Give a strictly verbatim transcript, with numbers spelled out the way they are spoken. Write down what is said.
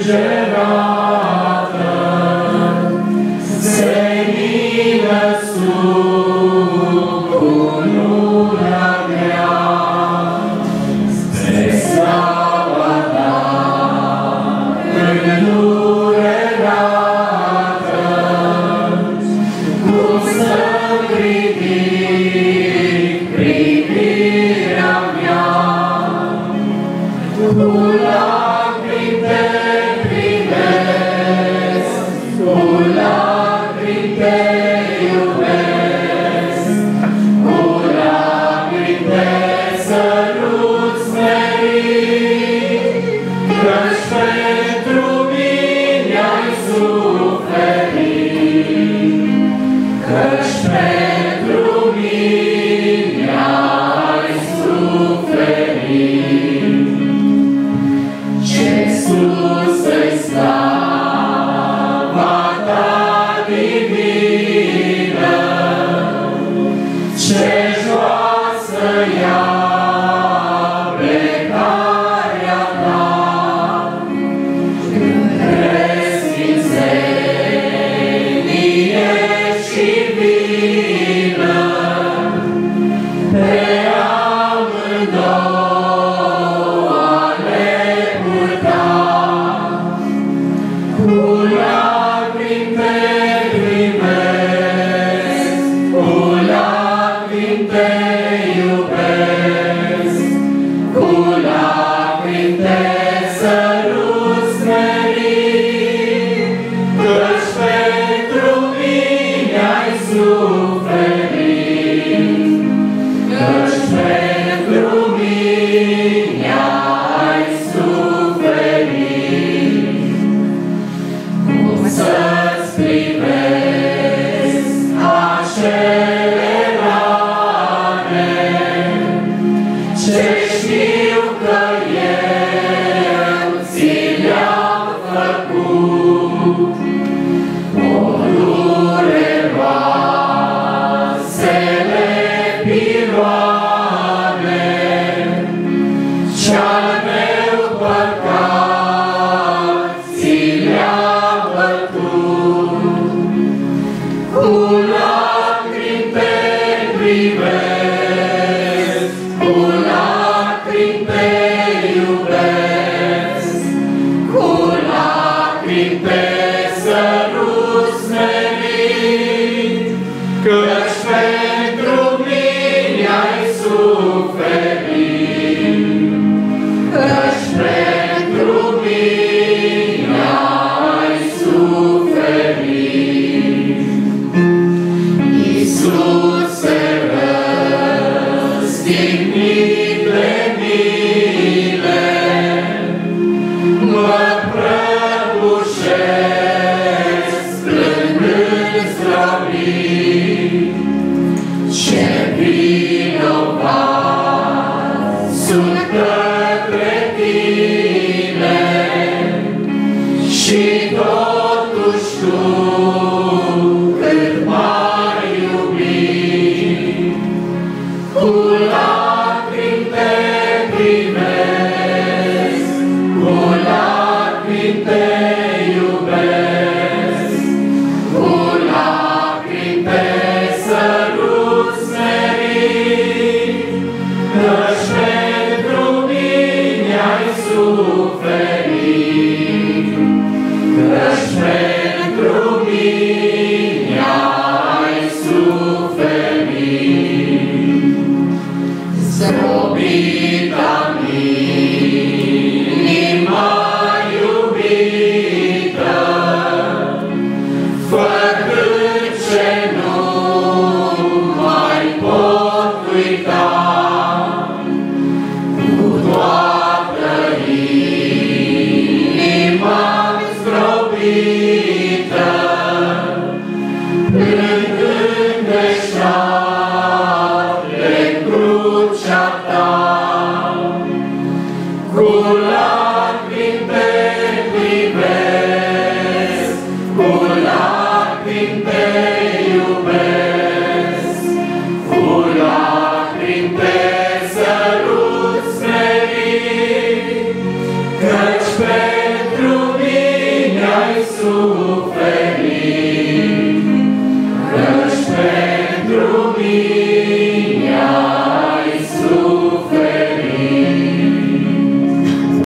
îngerată, senină sub cununa mea, spre slava ta îndurerată, cum să-mi ridic privirea mea, cu lacrimi te privesc, cu lacrimi te iubesc, cu lacrimi te sărut smerit, căci pentru mine ai suferit, căci pentru mine ai suferit. Ce sus-i slava ta divină, ce joasă ea plecarea ta, între sfințenie și vină, pe amândouă le purta, cu lacrimi te privesc, cu lacrimi te iubesc, cu lacrimi te sărut smerit, căci pentru mine ai suferit, căci pentru mine ai suferit. Cum să-ți privesc acele rane, ce știu că eu ți le-am făcut, o dureroasele piroane, ce-al meu păcat ți le-am bătut, cu lacrimi te privesc, cu lacrimi te iubesc, cu lacrimi te sărut smerit, căci pentru mine ai suferit, căci pentru mine ai suferit. Iisuse răstignit de mine, mă prăbușesc plângând zdrobit, ce vinovat sunt către tine, și totuși tu cât m-ai iubit, cu lacrimi te privesc, cu lacrimi te iubesc, cu lacrimi te sărut smerit, căci pentru mine ai suferit, căci pentru mine ai suferit. Zdrobita inima iubită, făcând ce nu mai pot uita, cu toată inima zdrobită, plângând deșteapte crucea ta, cu lacrimi te privesc, cu lacrimi te iubesc, cu lacrimi te sărut smerit, căci pentru mine sus,